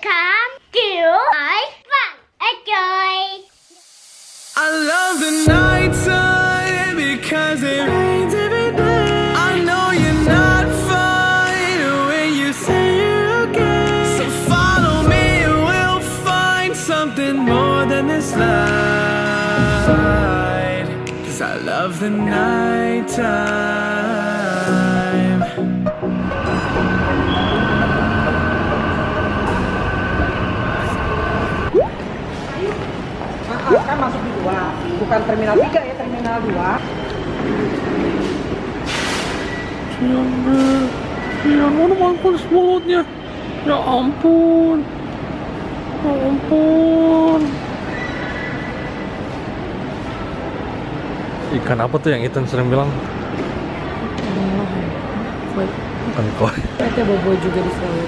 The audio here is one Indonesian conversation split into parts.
Welcome to my fun. Enjoy. I love the nighttime because it rains every day. I know you're not fine when you say you're okay. So follow me and we'll find something more than this light. Cause I love the nighttime. Kan masuk di 2, bukan terminal 3 ya, terminal 2. Sian, mana mampus mulutnya. Ya ampun. Ya ampun. Ikan apa tuh yang Ethan sering bilang? Koi. Bukan koi. Ada bobo juga di sana.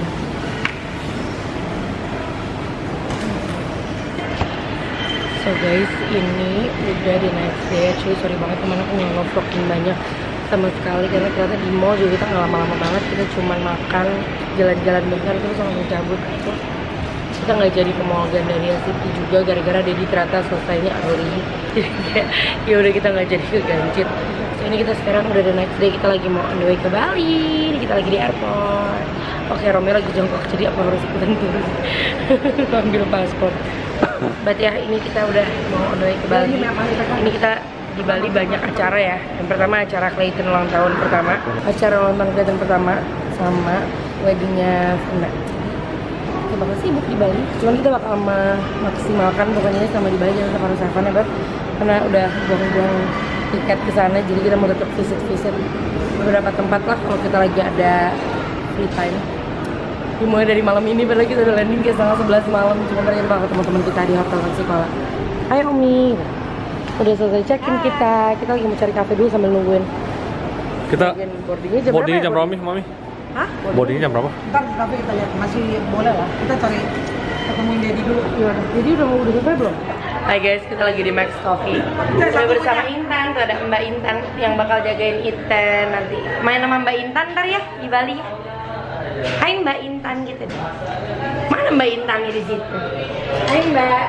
So guys, ini udah di next day. Actually sorry banget teman, aku nggak nge-vlogin banyak sama sekali karena ternyata di mall juga kita nggak lama-lama banget. Kita cuma makan, jalan-jalan bentar terus langsung cabut. Kita nggak jadi ke mall Gandaria City juga gara-gara Dedi ternyata selesainya early. Jadi kayak ya udah kita nggak jadi ke Ganjit. So ini kita sekarang udah the next day, kita lagi mau on the way ke Bali. Kita lagi di airport. Oke, Romeo lagi jongkok, jadi apa harus ikutan turun ambil paspor. Berarti ya ini kita udah mau on the way ke Bali. Ini kita di Bali banyak acara ya. Yang pertama acara Clayton ulang tahun pertama, acara ulang tahun Clayton pertama sama weddingnya Funda. Kita bakal sibuk di Bali. Cuman kita bakal memaksimalkan pokoknya sama di Bali, jangan harus Havana ya, karena udah buang-buang tiket ke sana. Jadi kita mau tetap visit beberapa tempat lah kalau kita lagi ada free time. Dimulai dari malam ini, padahal kita udah landing kayak setengah 11 malam. Cuma tadi kita ketemu teman kita di hotel sekolah. Hai Omi, udah selesai check-in kita lagi mau cari cafe dulu sambil nungguin. Kita boardingnya jam berapa, Mami? Hah? Boardingnya jam berapa? Ntar di cafe kita lihat, masih boleh lah. Kita cari ketemuin Dedi dulu. Gimana? Dedi udah selesai belum? Hai guys, kita lagi di Max Coffee. Udah bersama Intan, tuh ada Mbak Intan yang bakal jagain Ethan nanti. Main sama Mbak Intan ntar ya di Bali ya. Hai Mbak Intan gitu deh. Mana Mbak Intannya di situ? Hai Mbak.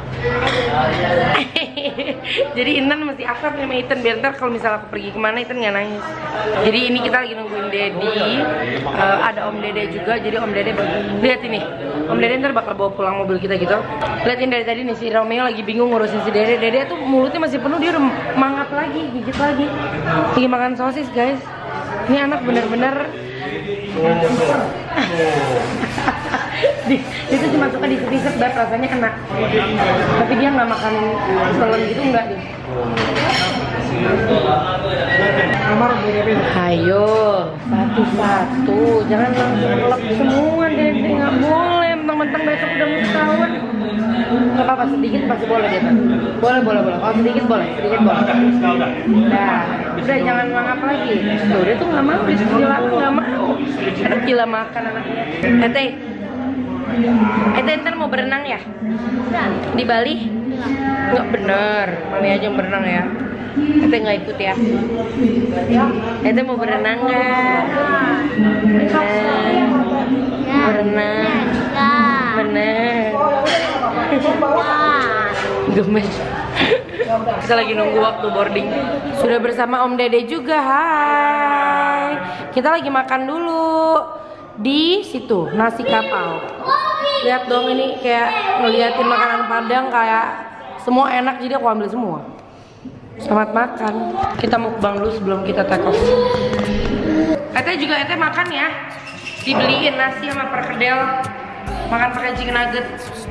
Jadi Intan masih akrab sama Ethan biar ntar kalau misalnya aku pergi kemana Ethan nggak nangis. Jadi ini kita lagi nungguin Dedi. Ada Om Dede juga. Jadi Om Dede lihat ini. Om Dede ntar bakal bawa pulang mobil kita gitu. Lihatin dari tadi nih si Romeo lagi bingung ngurusin si Dede. Dede tuh mulutnya masih penuh, dia udah mangap lagi, gigit lagi. Lagi makan sosis guys. Ini anak bener-bener itu cuma suka disep-disep dan rasanya enak, tapi dia nggak makan telan gitu, enggak dia. Ayo satu-satu, jangan langsung ngelap semua deh, nggak boleh mentang-mentang besok udah mau tahun. Nggak apa-apa, sedikit pasti boleh dia kan. Boleh. Oh sedikit boleh. Nah, udah jangan mangap lagi. Tuh dia tuh nggak mau, dia gila nggak mau. Anak gila makan anaknya. Enten mau berenang ya? Di Bali? Nggak bener, Mami aja yang berenang ya. Enten nggak ikut ya? Enten mau berenang nggak? Berenang. Bener. Gemes. Kita lagi nunggu waktu boarding. Sudah bersama Om Dede juga. Hai. Kita lagi makan dulu di situ, nasi kapau. Lihat dong, ini kayak ngeliatin makanan Padang kayak semua enak, jadi aku ambil semua. Selamat makan. Kita mukbang dulu sebelum kita take off. Ete juga makan ya. Dibeliin nasi sama perkedel. Makan pakai chicken nugget.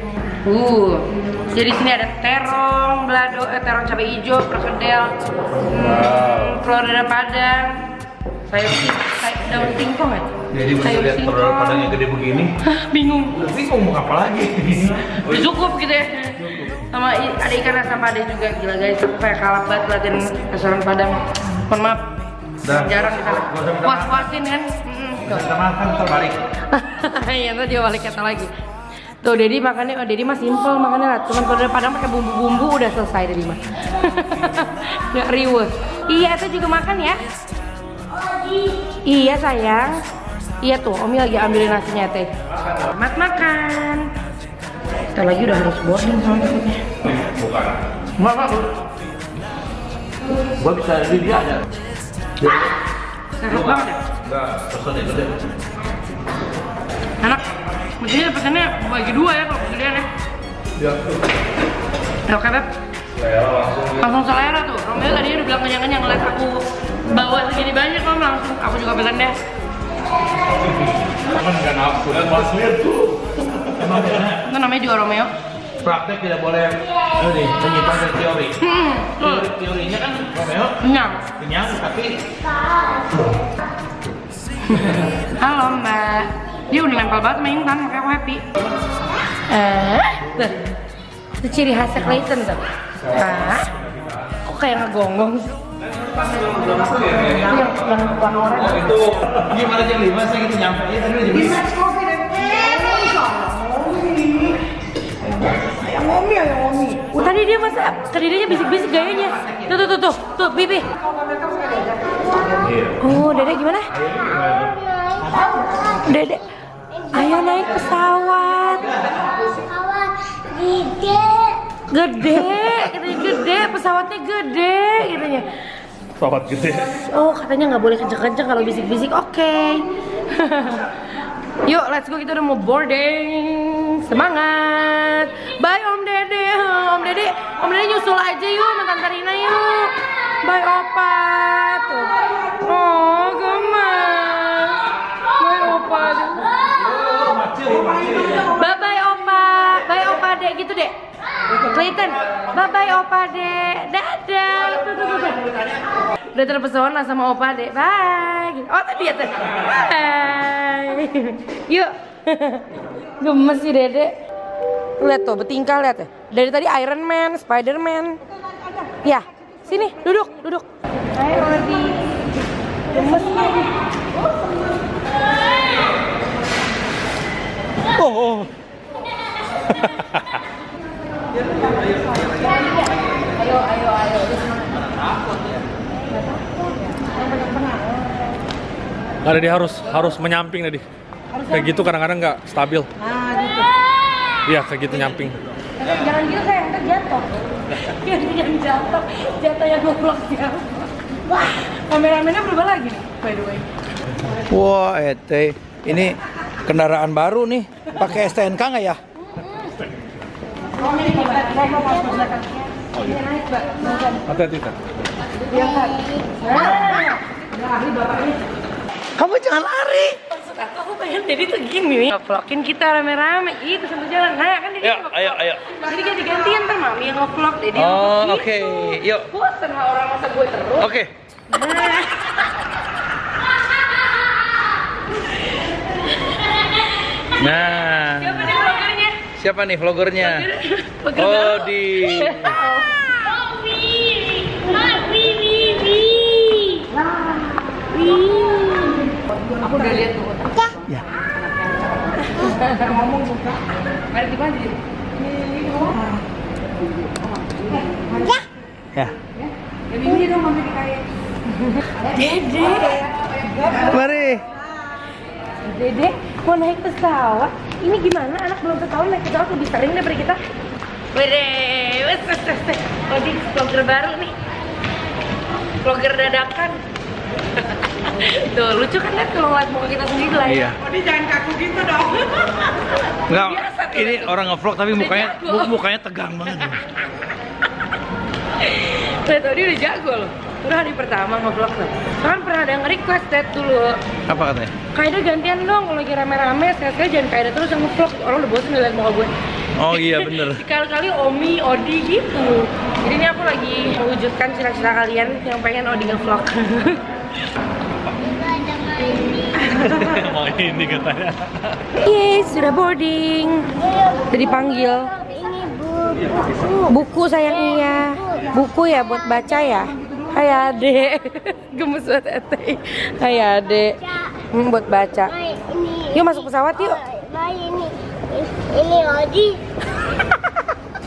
Jadi sini ada terong, terong cabai hijau, perkedel, telur dadar Padang, sayur daun singkong ya. Jadi bisa lihat telur Padang yang gede begini. Bingung mau apa lagi? Cukup gitu ya. Sama ada ikan asam pade juga, gila guys. Kayak kalap banget latihan restoran Padang. Mohon maaf, jarang kita puas-puasin kan. Kita makan terbalik. Iya, ntar dia balik kata lagi. Tuh Dedi makannya, Dedi mah simple makannya lah. Cuman kalau Padang pakai bumbu-bumbu udah selesai Dedi mah. Nggak riwes. Iya, itu juga makan ya. Iya sayang. Iya tuh, Omi lagi ambilin nasinya teh. Selamat makan. Ntar lagi udah harus boarding soalnya takutnya. Bukan. Enggak. Gua bisa di dia ada. Sehat banget ya? Enggak, pesan itu deh. Enak. Mestinya pesannya bagi 2 ya kalau kegedean ya. Ya. Oke Beb. Langsung selera tuh. Romeo tadinya udah bilang kenyang-kenyang ngeliat aku bawa segini banyak om, langsung aku juga pesan deh. Kan enggak nafsu kan Mas lihat tuh. Emang Itu namanya juga Romeo. praktek tidak boleh ini menyimpan dari teori. Teorinya kan Romeo Kenyang. kenyang tapi Halo Mbak. Dia udah nempel banget sama Intan, makanya aku happy. Tuh. Itu ciri khasnya Clayton tuh. Kok kayak ngegonggong sih? Yang orang. itu gimana jam 5 saya gitu nyampe ya tadi jam 5. Tadi dia masa kedirinya bisik-bisik gayanya. Tuh, Bibi. Oh, Dede gimana? Dede, ayo naik pesawat. Gede, pesawatnya gede, katanya. Pesawat gede. Oh, katanya nggak boleh kenceng-kenceng kalau bisik-bisik. Oke. Yuk, let's go, kita udah mau boarding. Semangat. Bye Om Dede. Om Dede nyusul aja yuk sama Tante Rina yuk. Bye Opa. Tuh. Oh, gemes. Bye Opa. Bye Opa. Bye Opa Dek gitu deh. Clayton, bye Opa Dek. Dadah. Tuh. Udah terpesona sama Opa Dek. Bye. Oh, tadi ya tuh. Bye. Yuk. Gemes sih Dede. Lihat tuh, bertingkah lihat ya. Dari tadi Iron Man, Spider-Man. Ya, sini, duduk. Ayo Odi. Gemes lagi. Oh. Ayo. Ada dia harus menyamping tadi. Kayak gitu kadang-kadang nggak stabil. Nah, gitu. Iya kayak gitu nyamping. Jangan gitu sayang, ntar jatuh. Jangan jatuh. Jatuhnya goblok siapa? Wah, kameramennya berubah lagi nih, by the way. Wah, Ete, ini kendaraan baru nih. Pakai STNK nggak ya? Oh, ini Mbak. Saya mau pas belakang. Oh iya. Naik, Mbak. Hati-hati kan. Iya, Kak. Lari Bapak ini. Kamu jangan lari. Maksud aku pengen jadi tuh gini. Nge-vlogin kita rame-rame gitu sambil jalan. Nah, kan jadi nge-vlog. Ayo. Jadi ganti-gantian ntar Mami yang nge-vlog. Jadi Oh, gitu. oke. Yuk. Bosen lah orang masa gue terus. Oke. Nah, Siapa nih vlogernya? siapa nih vlogernya? Vlogger Oh, baru. di Aku udah lihat tuh. Ya. Ngomong suka. Mari gimana sih? Ya. Ini dong Mami dikayak. Dede. Mari. Dede mau naik pesawat. Ini gimana? Anak belum setahun naik pesawat lebih sering daripada kita. Wede, wes. Oh, di vlogger baru nih. Vlogger dadakan. Tuh lucu kan lihat kalau ngeliat muka kita sendiri lah ya. Iya. Oh, dia jangan kaku gitu dong. Enggak, Biasa tuh, ini tuh. orang ngevlog tapi mukanya jago. mukanya tegang banget. Lihat tuh dia udah jago loh. Udah hari pertama ngevlog tuh. Kan pernah ada yang request Dad dulu. Apa katanya? Kaida gantian dong kalau lagi rame-rame, sekali-sekali jangan Kaida terus yang ngevlog. Orang udah bosan ngeliat muka gue. Oh iya bener. Sekali-kali Omi, Odi gitu. Jadi ini aku lagi mewujudkan cita-cita kalian yang pengen Odi ngevlog. Mau ini katanya. Yeay, sudah boarding. Udah dipanggil. Ini buku. Buku sayang iya. Buku ya buat baca ya. Hai Ade. Gemes banget Ate. Hai Ade. Buat baca. Baik, ini. Yuk masuk pesawat yuk. Baik, ini Odi.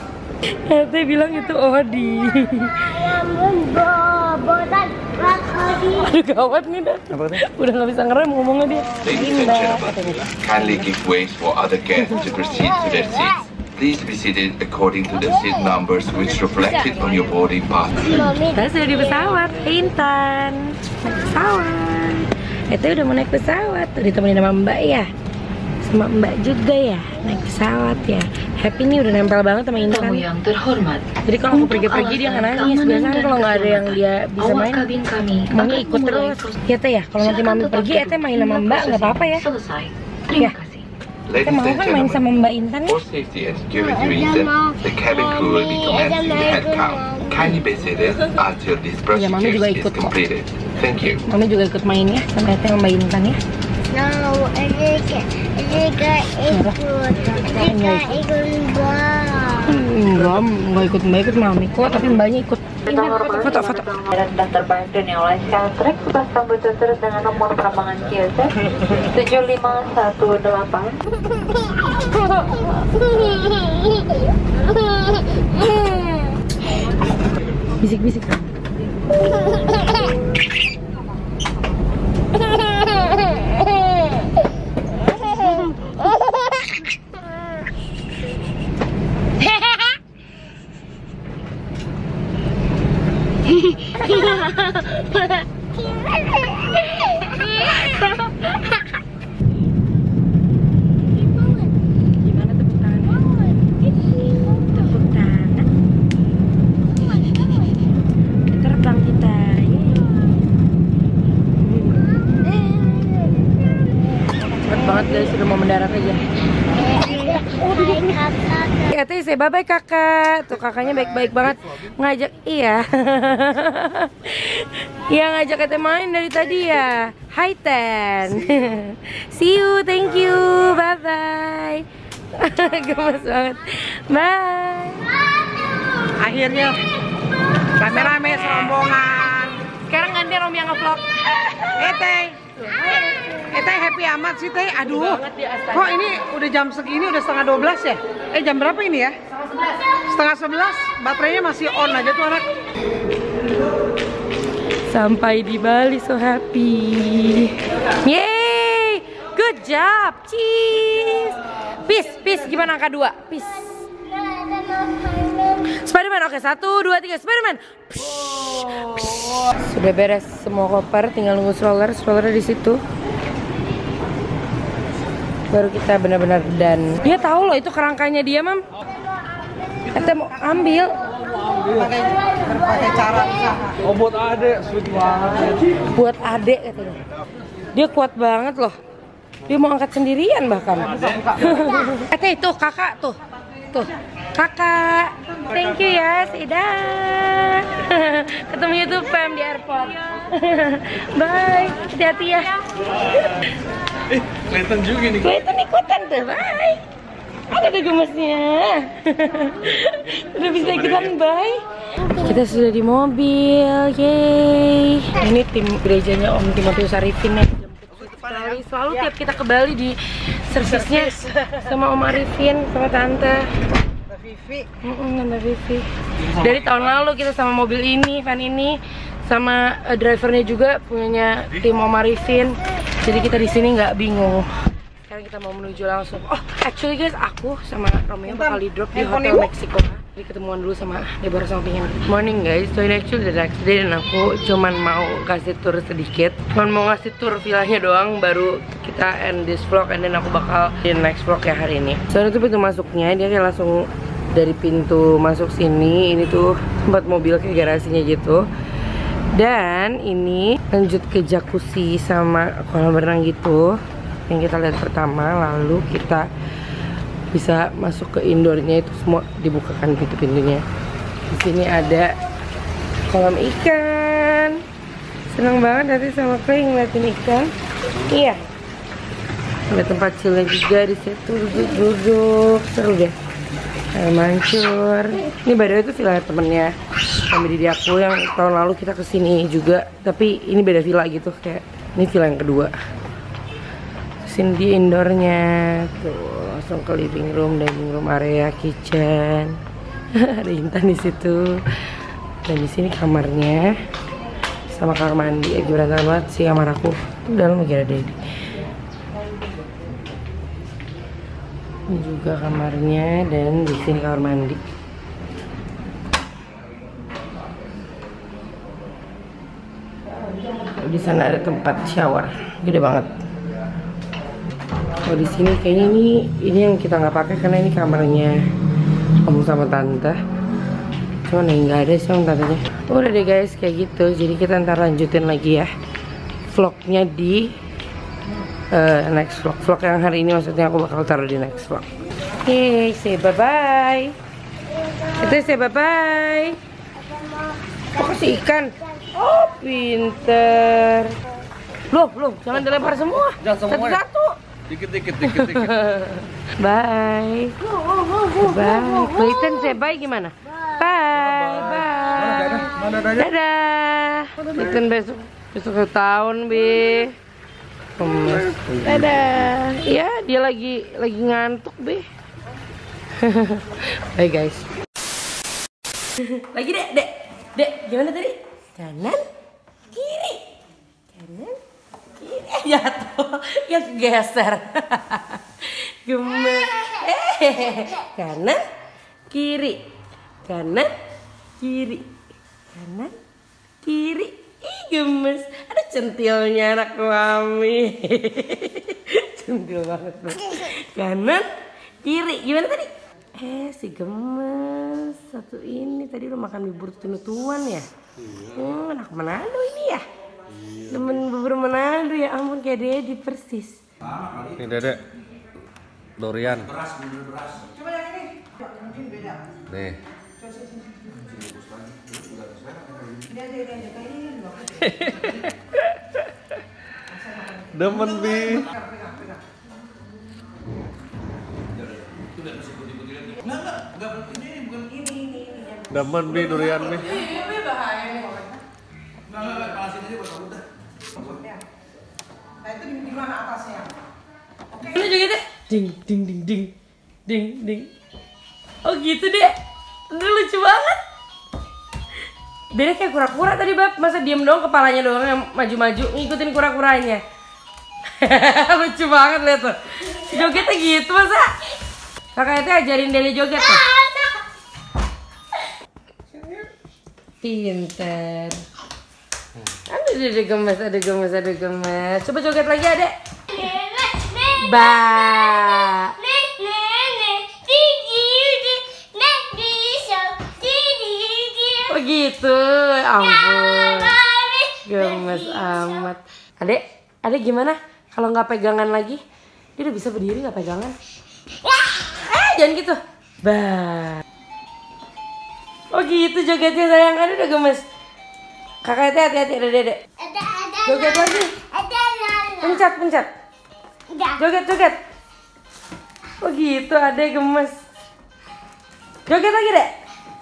Ate bilang itu Odi. Namun bobotan rakor Aduh gawat nih dah. Apa tuh? Udah nggak bisa ngerem ngomongnya dia. Ladies and gentlemen, kindly give way for other guests to proceed to their seats. Please be seated according to the seat numbers which reflected on your boarding pass. Mami. Kita sudah di pesawat, Intan. Naik pesawat. Itu udah mau naik pesawat. Tuh ditemenin sama Mbak ya. Sama Mbak juga ya. Naik pesawat ya. Happy nih udah nempel banget sama Intan. Tamu yang terhormat. Jadi kalau aku pergi-pergi dia nggak nangis. Biasanya kalau nggak ada yang dia bisa Awak main, kabin kami maunya akan ikut mulai terus. proses. Ya teh ya. Kalau nanti Silakan mami tetap pergi, duduk main sama hingga Mbak nggak proses apa-apa ya. Selesai. Terima Ya. kasih. Ladies Mau and kan main sama gentlemen, Mbak Intan ya. for safety and security reasons, the cabin crew will be commencing the head count. Kindly be seated until this Ya, Mami juga procedure is ikut kok. completed. Thank you. Mami juga ikut main ya sama Ete sama Mbak Intan ya. No, ini gak ikut. Ini gak ikut bola. Enggak ikut Mbak, ikut Mami kok, tapi Mbaknya ikut. Ini foto-foto. Dan terbang dan yang lain Skytrax sudah sambut terus dengan nomor penerbangan QZ 7518. Bisik-bisik. Gimana tepuk tangan? Tepuk tangan. Terbang kita. Cepet banget guys, sudah mau mendarat aja. Ete say bye bye kakak. Tuh kakaknya baik-baik banget. Ngajak iya. Iya ngajak Ete main dari tadi ya. Hi Ten. See you, thank you. Bye bye. Gemes banget. Bye. Akhirnya rame-rame serombongan. Sekarang ganti Romi yang nge-vlog. Teh happy amat sih Teh. Aduh, kok ini udah jam segini, udah setengah 12 ya? Jam berapa ini ya? Setengah 11, baterainya masih on aja tuh anak. Sampai di Bali, so happy. Yeay, good job, cheese. Peace, gimana angka 2? Peace. Spiderman, oke 1, 2, 3, Spiderman. Sudah beres semua koper, tinggal nunggu stroller di situ. Baru kita benar-benar done. Dia tahu loh itu kerangkanya dia, Mam. Kita mau ambil. Pakai cara Oh buat adek, sweet banget. Buat adek katanya. Dia kuat banget loh. Dia mau angkat sendirian bahkan. Itu kakak tuh. Tuh, kakak. Thank you ya, Sida. Ketemu YouTube Fam di airport. Bye. Hati-hati ya. Kelihatan juga nih. Kelihatan ikutan tuh. Bye. Ada gemesnya. Udah bisa ikutan, bye. Kita sudah di mobil. Yeay. Ini tim gerejanya Om Timotius Arifin ya. Selalu tiap kita ke Bali di servisnya sama Om Arifin, sama Tante Vivi. Tante Vivi. Dari tahun lalu kita sama mobil ini, van ini, sama drivernya juga punyanya tim Om Arifin. Jadi kita di sini nggak bingung. Sekarang kita mau menuju langsung. Oh, actually guys, aku sama Romeo bakal di drop di Hotel Mexico. Jadi ketemuan dulu sama Deborah sama Pingin. Morning guys, so ini actually the next day dan aku cuman mau kasih tour sedikit. Cuman mau ngasih tour villanya doang, baru kita end this vlog and then aku bakal di next vlog ya hari ini. So itu pintu masuknya, dia kayak langsung dari pintu masuk sini. Ini tuh tempat mobil kayak garasinya gitu. Dan ini lanjut ke jacuzzi sama kolam renang gitu yang kita lihat pertama, lalu kita bisa masuk ke indoornya, itu semua dibukakan pintu-pintunya. Di sini ada kolam ikan. Senang banget nanti sama Kay ngeliatin ikan. Iya. Ada tempat chillnya juga di situ, duduk-duduk, seru deh. Air mancur. Ini by the way itu villa temennya sama didi aku yang tahun lalu kita kesini juga, tapi ini beda villa gitu, kayak ini villa yang kedua. Sini di indoornya tuh. Langsung ke living room, dining room area, kitchen. Ada Intan di situ. Dan di sini kamarnya sama kamar mandi. Lagi berantakan banget sih kamar aku. Dalam lagi ada Dedi. Ini juga kamarnya dan di sini kamar mandi. Di sana ada tempat shower, gede banget. Oh di sini kayaknya ini yang kita nggak pakai karena ini kamarnya om sama tante. Cuman nih nggak ada sih om tantenya. Udah deh guys kayak gitu. Jadi kita ntar lanjutin lagi ya vlognya di next vlog. Vlog yang hari ini maksudnya aku bakal taruh di next vlog. Oke, say bye bye. Itu say bye bye. Oh kasih ikan. Oh pinter. Belum, jangan dilempar semua. Satu-satu. Dikit. Bye. Bye. Clayton say bye gimana? Bye. Mana dadanya? Dadah. Clayton besok tahun Be. Dadah. Ya dia lagi ngantuk Be. Bye guys. Lagi dek gimana tadi? Kanan kiri jatuh ya geser. Gemes. Kanan kiri ih gemes. Ada centilnya anak mami. Centil banget Bro. Kanan kiri gimana tadi? Si gemes satu ini tadi udah makan bubur tunutuan ya. Anak Manado ini ya. Temen bubur Manado ya ampun kayak Dedi persis. Ini Dedek durian. Coba yang ini. Mungkin beda. Nih. Demen Bi. Demen Bi durian Bi. Nah itu di mana atasnya? Ini juga deh. Ding. Oh gitu deh. Ini lucu banget. Dia kayak kura-kura tadi Bab. Masa diem doang kepalanya doang yang maju-maju ngikutin kura-kuranya. Lucu banget lihat tuh. Jogetnya gitu masa. Kakaknya ajarin Dede joget tuh. Pinter. Ada gemes. Coba joget lagi adek. Ba. Oh gitu, ampun. Gemes amat. Adek gimana? Kalau nggak pegangan lagi, dia udah bisa berdiri nggak pegangan? Jangan gitu. Ba. Oh gitu jogetnya sayang, kan udah gemes. Kakaknya hati-hati ada Dedek. Joget lagi. Pencet. Joget. Oh gitu adek gemes. Joget lagi Dek.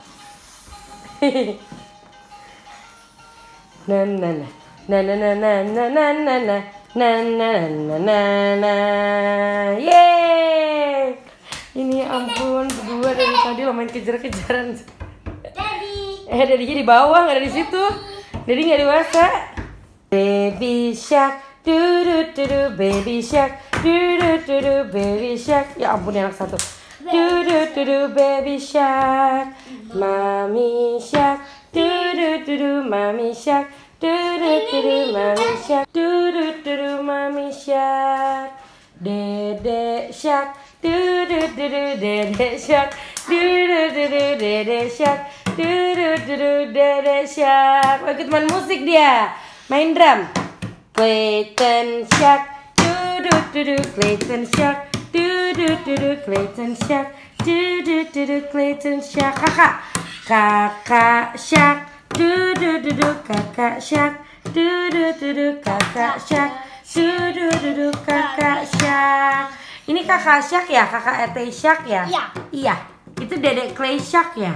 Yeay. Ini ampun berdua dari tadi lo main kejar-kejaran. Daddy di bawah nggak ada di situ. Daddy nggak dewasa. Baby shark, do baby shark, do baby shark. Ya ampun anak satu. Do baby shark, mommy shark, do mommy shark, do mommy shark, do mommy shark, Dede shark, do Dede shark, do Dede shark, do Dede shark. Ikut main musik dia, main drum. Clayton shark, do Clayton shark, do Clayton shark, do Clayton shark. Kakak shark, do kakak shark, do kakak shark, do kakak shark. Ini kakak shark ya, kakak Ete shark ya? Iya. Itu Dedek Clay shark ya?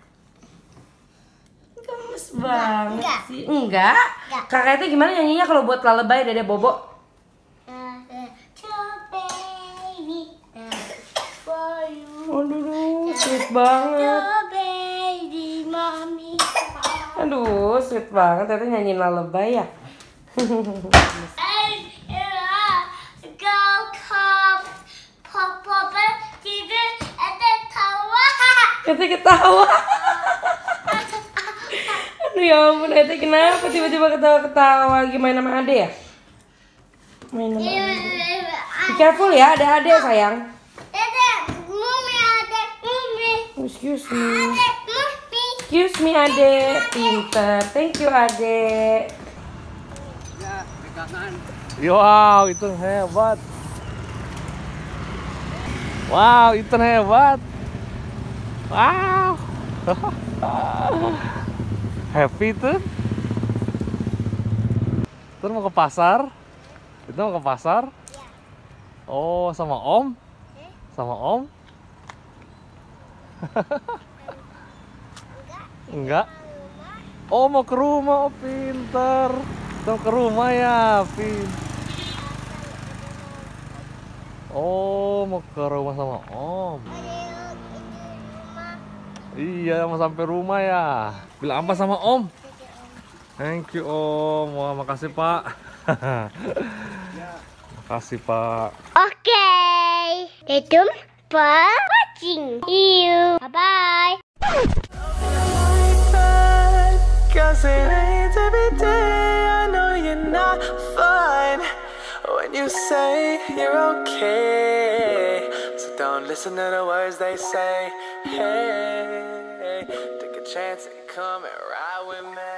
Gemes banget sih. Enggak. Kakak Ete gimana nyanyinya kalau buat lalebay Dedek Bobo? Aduh, sweet banget. Aduh, sweet banget. Ternyata nyanyiin lullaby ya. Ete ketawa. Aduh ya ampun, Ete kenapa tiba-tiba ketawa-ketawa? Lagi main sama Ade ya? Main sama Ade. Be careful ya, ada Ade sayang. Excuse me. Excuse me Ade. Pinter. Thank you Ade. Wow, itu hebat. Wow, itu hebat. Wow. Happy tuh. Terus mau ke pasar? Itu mau ke pasar? Oh, sama Om? Sama Om? Enggak. Oh, mau ke rumah. Oh, pinter. Mau ke rumah ya, Pin. Oh, mau ke rumah sama Om. Iya, mau sampai rumah ya. Bilang apa sama Om? Thank you Om. Wah, makasih Pak. Makasih Pak. Okay. Stay tuned for watching. See you. Bye-bye. Cause it ain't every day. I know you're not fine when you say you're okay. So don't listen to the words they say. Hey, take a chance and come and ride with me.